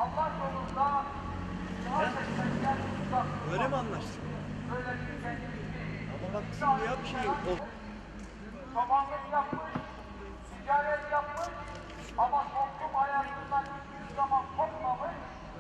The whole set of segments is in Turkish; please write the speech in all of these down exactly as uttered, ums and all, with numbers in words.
Allah yolunda Öyle mi anlaştık? Ama bak şimdi yap şey o. Çobanlık yapmış, ticaret yapmış ama toplum hayatından hiçbir zaman kopmamış.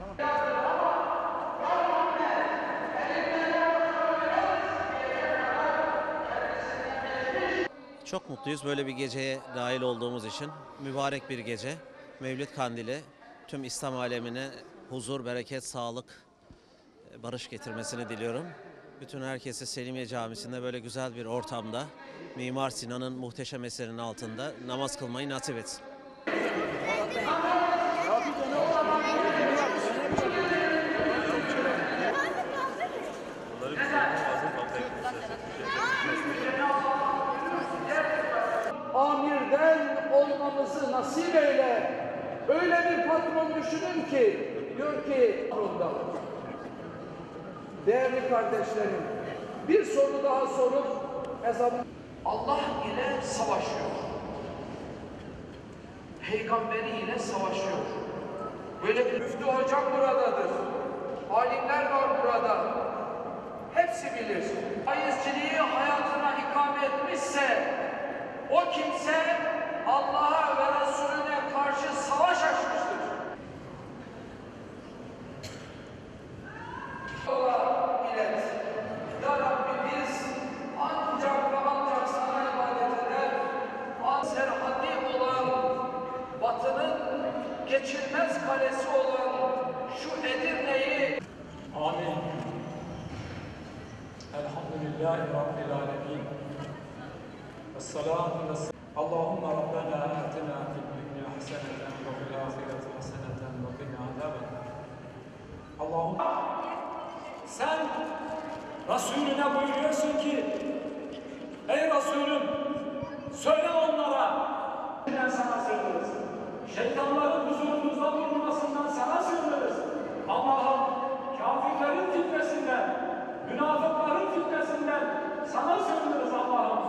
Çok mutluyuz böyle bir geceye dahil olduğumuz için. Mübarek bir gece. Mevlid Kandili tüm İslam alemine huzur, bereket, sağlık, barış getirmesini diliyorum. Bütün herkesi Selimiye Camisi'nde böyle güzel bir ortamda Mimar Sinan'ın muhteşem eserinin altında namaz kılmayı nasip etsin. Amirden olmamızı nasip eyle. Öyle bir patron düşünün ki, diyor ki patronda. Değerli kardeşlerim, bir soru daha sorup ezanı. Allah ile savaşıyor. Peygamberi ile savaşıyor. Böyle bir müftü hocam buradadır. Alimler var burada. Hepsi bilir. Faizciliği hayatına ikame etmişse o kimse Allah'a ve Resulüne karşı savaş açmıştır. Allah ilet. Ya Rabbi biz ancak ve ancak sana ibadet eder. Serhadi olan, Batı'nın geçilmez kalesi olan şu Edirne'yi. Amin. Elhamdülillahi Rabbil alemin. Esselatu vesselam. Allahümme Rabbena atina fid dünya haseneten ve fil ahireti haseneten ve qina azaben. Allahümme sen Resulüne buyuruyorsun ki ey Resulüm söyle onlara ben sana sığınırız. Şeytanların huzurumuzda durmasından sana sığınırız. Allah'ım kafirlerin fitnesinden, münafıkların fitnesinden sana sığınırız Allah'ım.